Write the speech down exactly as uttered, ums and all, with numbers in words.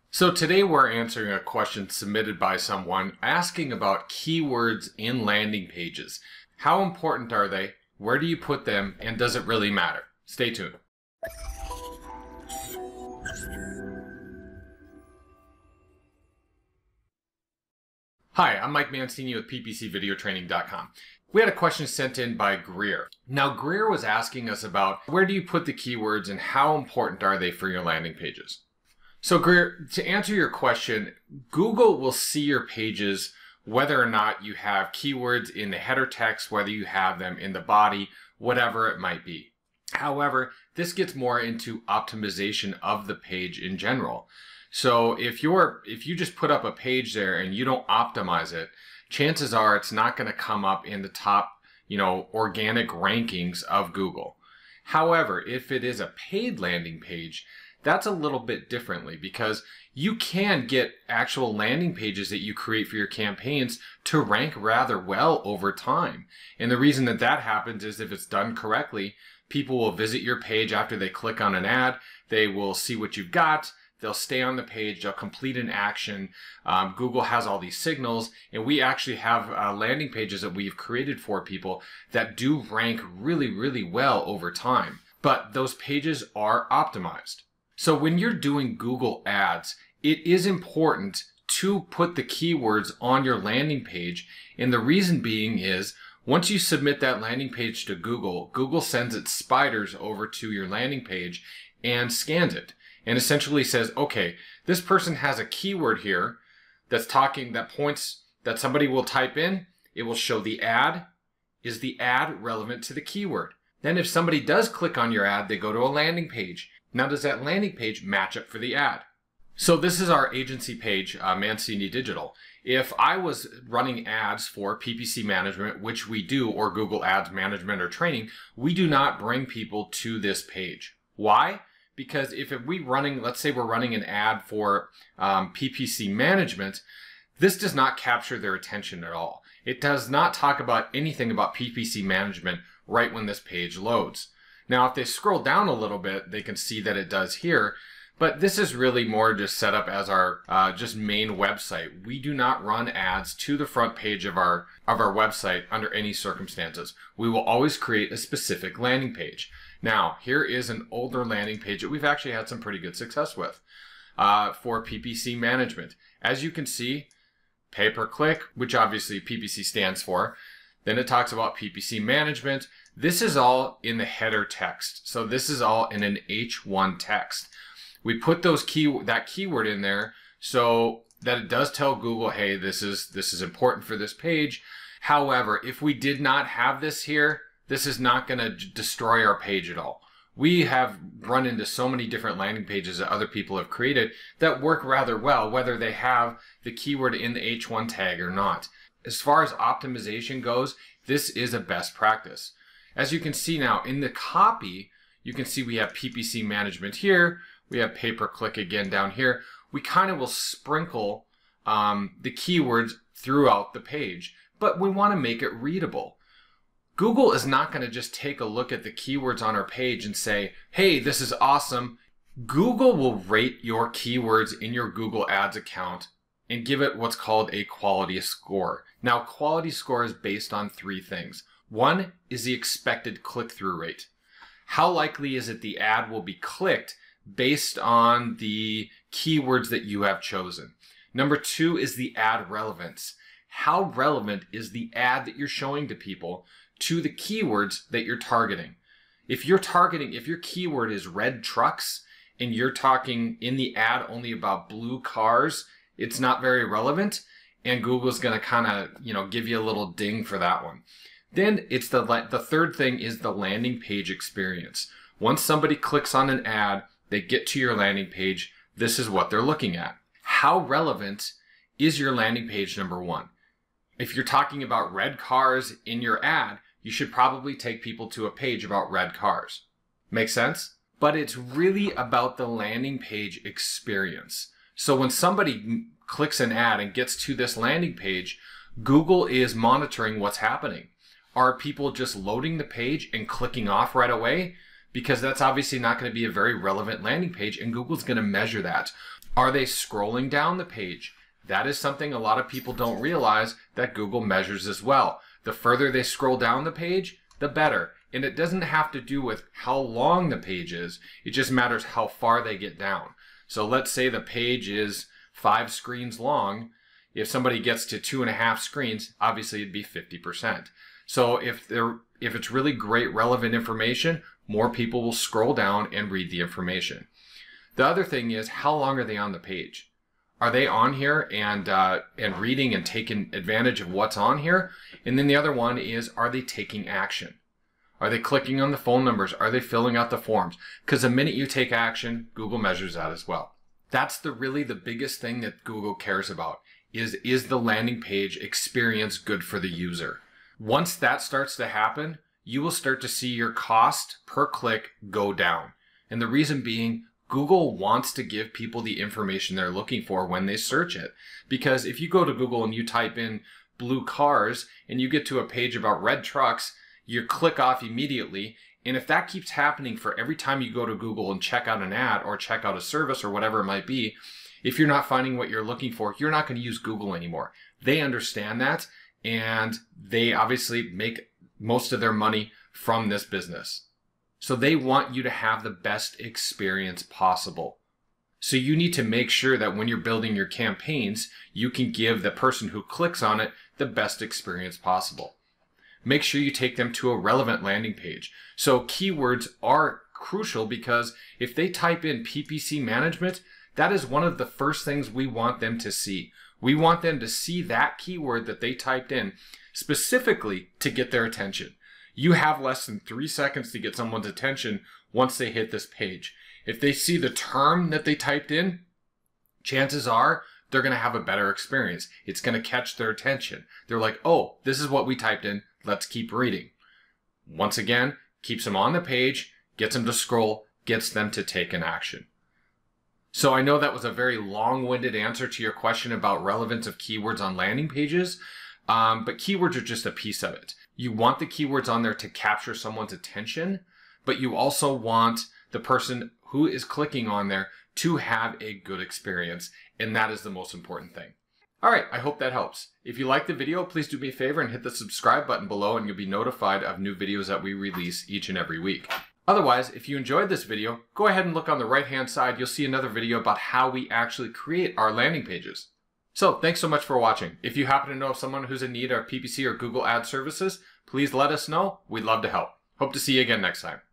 So today we're answering a question submitted by someone asking about keywords in landing pages. How important are they? Where do you put them? And does it really matter? Stay tuned. Hi, I'm Mike Mancini with P P C video training dot com. We had a question sent in by Greer. Now Greer was asking us about where do you put the keywords and how important are they for your landing pages? So Greer, to answer your question, Google will see your pages whether or not you have keywords in the header text, whether you have them in the body, whatever it might be. However, this gets more into optimization of the page in general. So if you're if you just put up a page there and you don't optimize it, chances are it's not going to come up in the top, you know, organic rankings of Google. However, if it is a paid landing page, that's a little bit differently because you can get actual landing pages that you create for your campaigns to rank rather well over time. And the reason that that happens is if it's done correctly, people will visit your page after they click on an ad, they will see what you've got, they'll stay on the page, they'll complete an action. Um, Google has all these signals, and we actually have uh, landing pages that we've created for people that do rank really, really well over time. But those pages are optimized. So when you're doing Google ads, it is important to put the keywords on your landing page. And the reason being is once you submit that landing page to Google, Google sends its spiders over to your landing page and scans it and essentially says, okay, this person has a keyword here that's talking, that points, that somebody will type in. It will show the ad. Is the ad relevant to the keyword? Then if somebody does click on your ad, they go to a landing page. Now, does that landing page match up for the ad? So this is our agency page, uh, Mancini Digital. If I was running ads for P P C management, which we do, or Google Ads management or training, we do not bring people to this page. Why? Because if we running, let's say we're running an ad for um, P P C management, this does not capture their attention at all. It does not talk about anything about P P C management right when this page loads. Now, if they scroll down a little bit, they can see that it does here, but this is really more just set up as our uh, just main website. We do not run ads to the front page of our, of our website under any circumstances. We will always create a specific landing page. Now, here is an older landing page that we've actually had some pretty good success with uh, for P P C management. As you can see, pay per click, which obviously P P C stands for. Then it talks about P P C management. This is all in the header text. So this is all in an H one text. We put those key that keyword in there so that it does tell Google, hey, this is this is important for this page. However, if we did not have this here, this is not going to destroy our page at all. We have run into so many different landing pages that other people have created that work rather well, whether they have the keyword in the H one tag or not. As far as optimization goes, this is a best practice. As you can see now in the copy, you can see we have P P C management here. We have pay-per-click again down here. We kind of will sprinkle um, the keywords throughout the page, but we want to make it readable. Google is not going to just take a look at the keywords on our page and say, hey, this is awesome. Google will rate your keywords in your Google Ads account and give it what's called a quality score. Now, quality score is based on three things. One is the expected click-through rate. How likely is it the ad will be clicked based on the keywords that you have chosen? Number two is the ad relevance. How relevant is the ad that you're showing to people to the keywords that you're targeting? If you're targeting, if your keyword is red trucks and you're talking in the ad only about blue cars, it's not very relevant, and Google's going to kind of, you know, give you a little ding for that one. Then it's the the third thing is the landing page experience. Once somebody clicks on an ad, they get to your landing page, this is what they're looking at. How relevant is your landing page, number one? If you're talking about red cars in your ad, you should probably take people to a page about red cars. Make sense? But it's really about the landing page experience. So when somebody clicks an ad and gets to this landing page, Google is monitoring what's happening. Are people just loading the page and clicking off right away? Because that's obviously not going to be a very relevant landing page, and Google's going to measure that. Are they scrolling down the page? That is something a lot of people don't realize that Google measures as well. The further they scroll down the page, the better. And it doesn't have to do with how long the page is. It just matters how far they get down. So let's say the page is five screens long. If somebody gets to two and a half screens, obviously it'd be fifty percent. So if they're, if it's really great relevant information, more people will scroll down and read the information. The other thing is, how long are they on the page? Are they on here and uh, and reading and taking advantage of what's on here? And then the other one is, are they taking action? Are they clicking on the phone numbers? Are they filling out the forms? Because the minute you take action, Google measures that as well. That's the really the biggest thing that Google cares about, is, is the landing page experience good for the user? Once that starts to happen, you will start to see your cost per click go down. And the reason being, Google wants to give people the information they're looking for when they search it. Because if you go to Google and you type in blue cars and you get to a page about red trucks, you click off immediately. And if that keeps happening for every time you go to Google and check out an ad or check out a service or whatever it might be, if you're not finding what you're looking for, you're not going to use Google anymore. They understand that, and they obviously make most of their money from this business. So they want you to have the best experience possible. So you need to make sure that when you're building your campaigns, you can give the person who clicks on it the best experience possible. Make sure you take them to a relevant landing page. So keywords are crucial, because if they type in P P C management, that is one of the first things we want them to see. We want them to see that keyword that they typed in specifically to get their attention. You have less than three seconds to get someone's attention once they hit this page. If they see the term that they typed in, chances are they're going to have a better experience. It's going to catch their attention. They're like, oh, this is what we typed in. Let's keep reading. Once again, keeps them on the page, gets them to scroll, gets them to take an action. So I know that was a very long-winded answer to your question about relevance of keywords on landing pages, um, but keywords are just a piece of it. You want the keywords on there to capture someone's attention, but you also want the person who is clicking on there to have a good experience, and that is the most important thing. All right, I hope that helps. If you like the video, please do me a favor and hit the subscribe button below, and you'll be notified of new videos that we release each and every week. Otherwise, if you enjoyed this video, go ahead and look on the right-hand side. You'll see another video about how we actually create our landing pages. So thanks so much for watching. If you happen to know of someone who's in need of P P C or Google Ad services, please let us know. We'd love to help. Hope to see you again next time.